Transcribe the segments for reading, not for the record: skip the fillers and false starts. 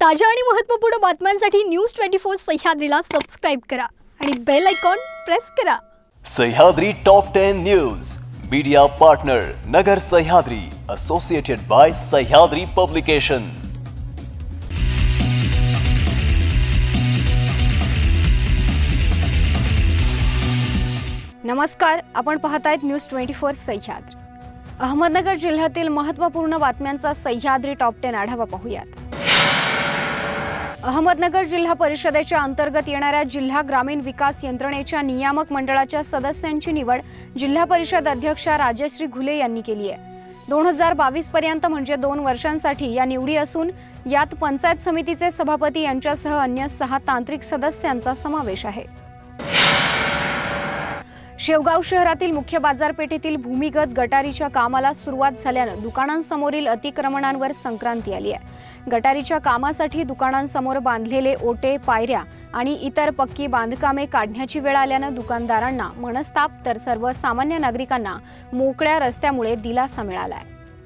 ताज्या आणि महत्त्वपूर्ण बातम्यांसाठी न्यूज 24 सह्याद्रीला सबस्क्राइब करा आणि बेल आयकॉन प्रेस करा। Sahyadri top 10 news media partner Nagar Sahyadri associated by Sahyadri publication. नमस्कार, आपण पाहतायत न्यूज 24 सह्याद्री। अहमदनगर जिल्ह्यातील महत्त्वपूर्ण बातम्यांचा सह्याद्री टॉप 10 आढावा पाहूयात। अहमदनगर जिल्हा परिषदेच्या अंतर्गत येणाऱ्या जिल्हा ग्रामीण विकास यंत्रणेच्या नियामक मंडळाच्या सदस्यांची निवड जिल्हा परिषद अध्यक्षा राजश्री घुले यांनी केली आहे। 2022 पर्यंत म्हणजे 2 वर्षांसाठी या निवडी असून यात पंचायत समितीचे सभापती यांच्यासह अन्य 6 तांत्रिक सदस्यांचा समावेश आहे। शेवगाव शहरातील मुख्य बाजारपेठेतील भूमिगत गटारीच्या कामाला सुरुवात झाल्याने दुकानांसमोरील अतिक्रमणांवर संक्रांती आली आहे। गटारीच्या कामासाठी दुकानांसमोर बांधलेले ओटे, पायऱ्या आणि इतर पक्की बांधकामे काढण्याची वेळ आल्याने दुकानदारांना मनस्ताप तर सर्वसामान्य नागरिकांना मोकळ्या रस्त्यामुळे दिलासा मिळालाय।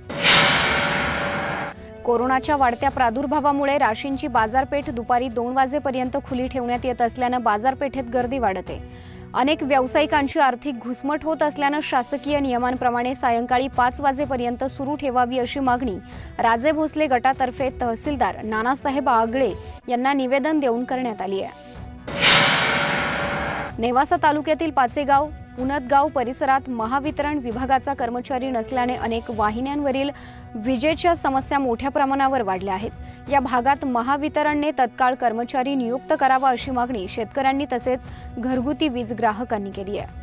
कोरोनाच्या वाढत्या प्रादुर्भावामुळे राशींची बाजारपेठ दुपारी 2 वाजेपर्यंत खुली ठेवण्यात येत असल्याने बाजारपेठेत गर्दी वाढते। अनेक व्यावसायिकांची आर्थिक घुसमट होत असल्याने शासकीय नियमांप्रमाणे सायंकाळी 5 वाजेपर्यंत सुरू ठेवावी अशी मागणी राजे भोसले गटातर्फे तहसीलदार नानासाहेब आगळे यांना निवेदन देऊन करण्यात आली आहे। नेवासा तालुक्यातील पाचेगाव, पुनतगाव परिसरात महावितरण विभागाचा कर्मचारी नसल्याने अनेक वाहिन्यांवरील विजेच्या समस्या मोठ्या प्रमाणावर वाढल्या आहेत। या भागात महावितरणने तत्काळ कर्मचारी नियुक्त करावा अशी मागणी शेतकऱ्यांनी तसेच घरगुती वीज ग्राहकांनी केली आहे।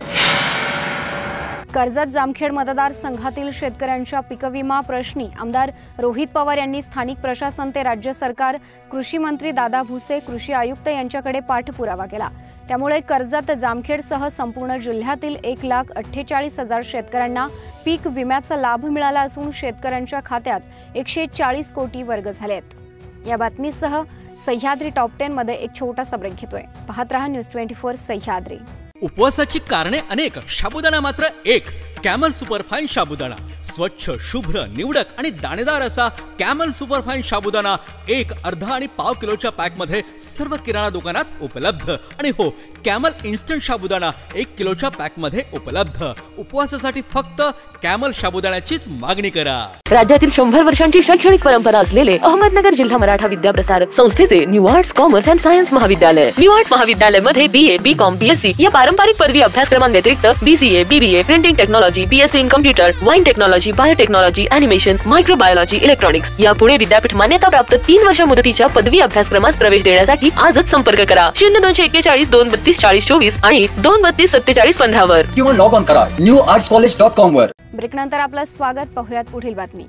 कर्जत जामखेड मतदारसंघातील शेतकऱ्यांच्या पीकविमा प्रश्नी आमदार रोहित पवार यांनी स्थानिक प्रशासन ते राज्य सरकार, कृषी मंत्री दादा भुसे, कृषी आयुक्त यांच्याकडे पाठपुरावा केला। त्यामुळे कर्जत जामखेडसह संपूर्ण जिल्ह्यातील 1,48,000 शेतकऱ्यांना पीक विम्याचा लाभ मिळाला असून शेतकऱ्यांच्या खात्यात 140 कोटी वर्ग झालेत। या बातमीसह सह्याद्री टॉप 10 मध्ये एक छोटासा ब्रेक घेतोय। पाहत रहा न्यूज 24 सह्याद्री। उपवासाची कारणे अनेक, साबुदाणा मात्र एक। कॅमल सुपरफाईन साबुदाणा स्वच्छ, शुभ्र, निवडक आणि दाणेदार असा कॅमल सुपरफाईन साबुदाणा 1, अर्धा आणि पाव किलोच्या पॅक मध्ये सर्व किराणा दुकानात उपलब्ध। आणि हो, कॅमल इन्स्टंट साबुदाणा 1 किलोच्या पॅक मध्ये उपलब्ध। उपवासासाठी फक्त कॅमल साबुदाण्याचीच मागणी करा। राज्यातील 100 वर्षांची शैक्षणिक परंपरा असलेले अहमदनगर जिल्हा मराठा विद्याप्रसारक संस्थेचे new arts, commerce and science महाविद्यालय। न्यू आर्ट्स महाविद्यालय मध्ये BA, BCom, BSc या पारंपरिक पदवी अभ्यासक्रमांव्यतिरिक्त BCA, BBA, printing technology, BSc in computer, wine technology, biotechnology, animation, microbiology, electronics या पुणे विद्यापीठ मान्यता प्राप्त 3 वर्ष मुदतीच्या पदवी अभ्यासक्रमास प्रवेश देण्यासाठी आजच संपर्क करा 0241 232 4024 आणि 232 47 15 वर किंवा लॉग ऑन करा newartscollege.com वर। ब्रेक नंतर आपलं स्वागत। पाहूयात पुढील बातमी।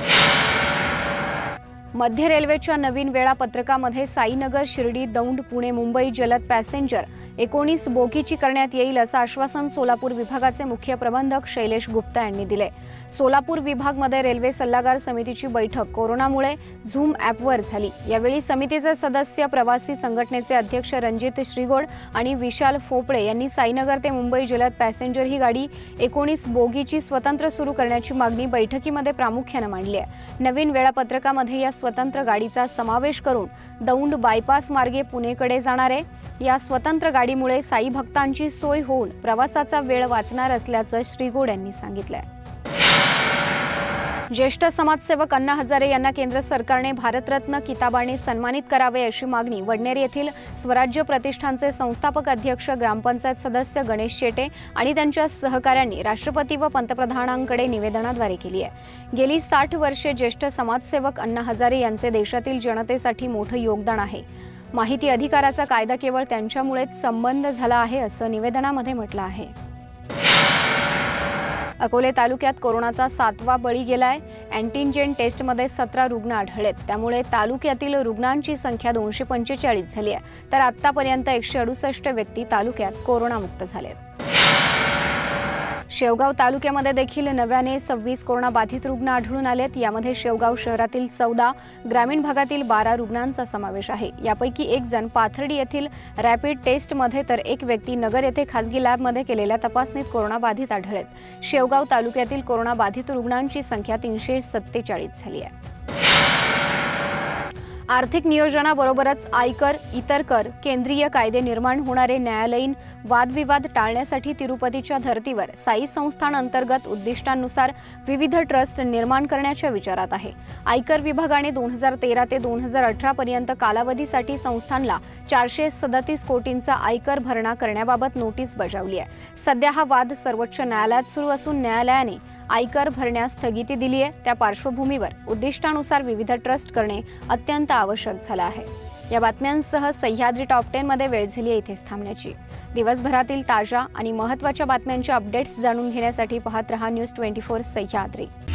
मध्य रेल्वेच्या नवीन वेळापत्रकामध्ये साईनगर, शिर्डी, दौंड, पुणे, मुंबई जलद पॅसेंजर 19 बोगीची करण्यात येईल असं आश्वासन सोलापूर विभागाचे मुख्य प्रबंधक शैलेश गुप्ता यांनी दिले। सोलापूर विभागमध्ये रेल्वे सल्लागार समितीची बैठक कोरोनामुळे झूम ॲपवर झाली। यावेळी समितीचे सदस्य, प्रवासी संघटनेचे अध्यक्ष रणजित श्रीगोड आणि विशाल फोपळे यांनी साईनगर ते मुंबई जलद पॅसेंजर ही गाडी 19 बोगीची स्वतंत्र सुरू करण्याची मागणी बैठकीमध्ये प्रामुख्याने मांडली आहे। नवीन वेळापत्रकामध्ये या स्वतंत्र गाडीचा समावेश करून दौंड बायपास मार्गे पुणेकडे जाणारे या स्वतंत्र गाडीमुळे साई भक्तांची सोय होऊन प्रवासाचा वेळ वाचणार असल्याचं श्रीगोड यांनी सांगितलंय। ज्येष्ठ समाजसेवक अण्णा हजारे यांना केंद्र सरकारने भारतरत्न किताबाने सन्मानित करावे अशी मागणी वडनेर येथील स्वराज्य प्रतिष्ठानचे संस्थापक अध्यक्ष, ग्रामपंचायत सदस्य गणेश शेटे आणि त्यांच्या सहकाऱ्यांनी राष्ट्रपती व पंतप्रधानांकडे निवेदनाद्वारे केली आहे। गेली 60 वर्षे ज्येष्ठ समाजसेवक अण्णा हजारे यांचे देशातील जनतेसाठी मोठं योगदान आहे। माहिती अधिकाराचा कायदा केवळ त्यांच्यामुळेच संबंध झाला आहे असं निवेदनामध्ये म्हटलं आहे। अकोले तालुक्यात कोरोनाचा 7वा बळी गेलाय। अँटीजेन टेस्टमध्ये 17 रुग्ण आढळलेत। त्यामुळे तालुक्यातील रुग्णांची संख्या 245 झाली आहे। तर आतापर्यंत 168 व्यक्ती तालुक्यात कोरोनामुक्त झालेत। शेवगाव तालुक्यामध्ये देखील नव्याने 26 कोरोना बाधित रुग्ण आढळून आलेत। यामध्ये शेवगाव शहरातील 14, ग्रामीण भागातील 12 रुग्णांचा समावेश आहे। यापैकी एक जण पाथर्डी येथील रॅपिड टेस्टमध्ये तर एक व्यक्ती नगर येथे खासगी लॅबमध्ये केलेल्या तपासणीत कोरोना बाधित आढळलेत। शेवगाव तालुक्यातील कोरोना बाधित रुग्णांची संख्या 347 झाली आहे। आर्थिक नियोजनाबरोबरच आयकर, इतर कर, केंद्रीय कायदे निर्माण होणारे न्यायालयीन वादविवाद टाळण्यासाठी तिरुपतीच्या धर्तीवर साई संस्थान अंतर्गत उद्दिष्टांनुसार विविध ट्रस्ट निर्माण करण्याच्या विचारात आहे। आयकर विभागाने 2013 ते 2018 पर्यंत कालावधीसाठी संस्थानला 437 कोटींचा आयकर भरणा करण्याबाबत नोटीस बजावली आहे। सध्या हा वाद सर्वोच्च न्यायालयात सुरू असून न्यायालयाने आयकर भरण्यास स्थगिती दिली आहे। त्या पार्श्वभूमीवर उद्दिष्टानुसार विविध ट्रस्ट करणे अत्यंत आवश्यक झाले आहे। या बातम्यांसह सह्याद्री टॉप 10 मध्ये वेळ झाली आहे इथेच थांबण्याची। दिवसभरातील ताज्या आणि महत्त्वाच्या बातम्यांचे अपडेट्स जाणून घेण्यासाठी पाहत रहा न्यूज 24 सह्याद्री।